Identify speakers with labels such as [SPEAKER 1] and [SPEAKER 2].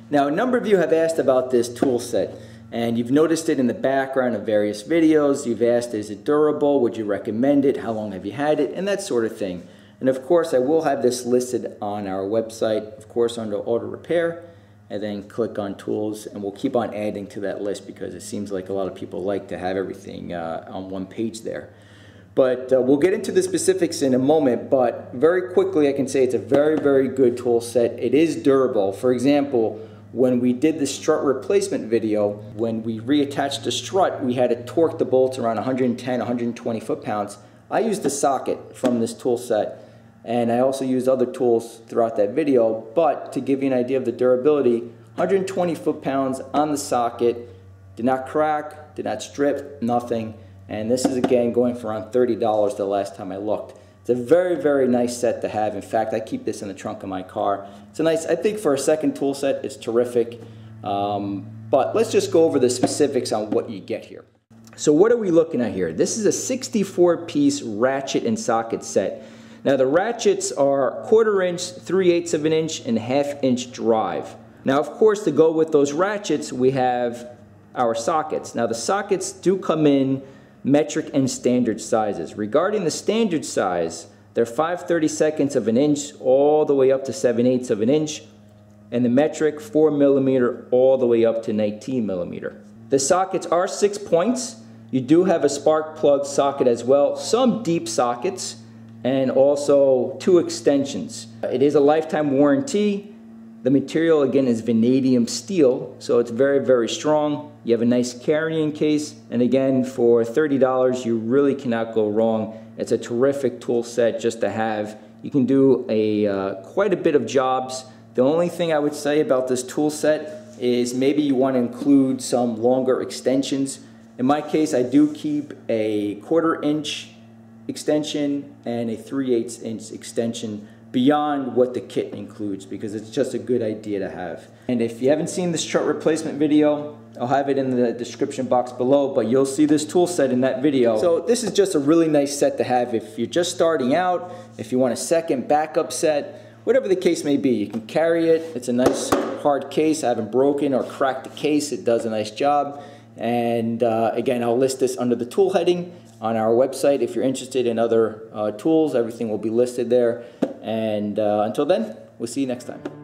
[SPEAKER 1] Now, a number of you have asked about this tool set, and you've noticed it in the background of various videos. You've asked, is it durable? Would you recommend it? How long have you had it? And that sort of thing. And of course, I will have this listed on our website, of course, under auto repair, and then click on tools, and we'll keep on adding to that list because it seems like a lot of people like to have everything on one page there. But we'll get into the specifics in a moment, but very quickly I can say it's a very, very good tool set. It is durable. For example, when we did the strut replacement video, when we reattached the strut, we had to torque the bolts around 110, 120 foot-pounds. I used the socket from this tool set, and I also used other tools throughout that video, but to give you an idea of the durability, 120 foot-pounds on the socket, did not crack, did not strip, nothing. And this is again going for around $30 the last time I looked. It's a very, very nice set to have. In fact, I keep this in the trunk of my car. It's a nice, I think for a second tool set, it's terrific. But let's just go over the specifics on what you get here. So what are we looking at here? This is a 64-piece ratchet and socket set. Now the ratchets are 1/4 inch, 3/8 of an inch, and 1/2 inch drive. Now of course, to go with those ratchets, we have our sockets. Now the sockets do come in metric and standard sizes. Regarding the standard size, they're 5/32 of an inch all the way up to 7/8 of an inch, and the metric 4 millimeter all the way up to 19 millimeter. The sockets are 6 points. You do have a spark plug socket as well, some deep sockets, and also 2 extensions. It is a lifetime warranty. The material again is vanadium steel, so it's very, very strong. You have a nice carrying case, and again for $30 you really cannot go wrong. It's a terrific tool set just to have. You can do quite a bit of jobs. The only thing I would say about this tool set is maybe you want to include some longer extensions. In my case, I do keep a 1/4 inch extension and a 3/8 inch extension beyond what the kit includes because it's just a good idea to have. And if you haven't seen the strut replacement video, I'll have it in the description box below, but you'll see this tool set in that video. So this is just a really nice set to have if you're just starting out, if you want a second backup set, whatever the case may be. You can carry it. It's a nice hard case. I haven't broken or cracked the case. It does a nice job. And again, I'll list this under the tool heading on our website. If you're interested in other tools, everything will be listed there. And until then, we'll see you next time.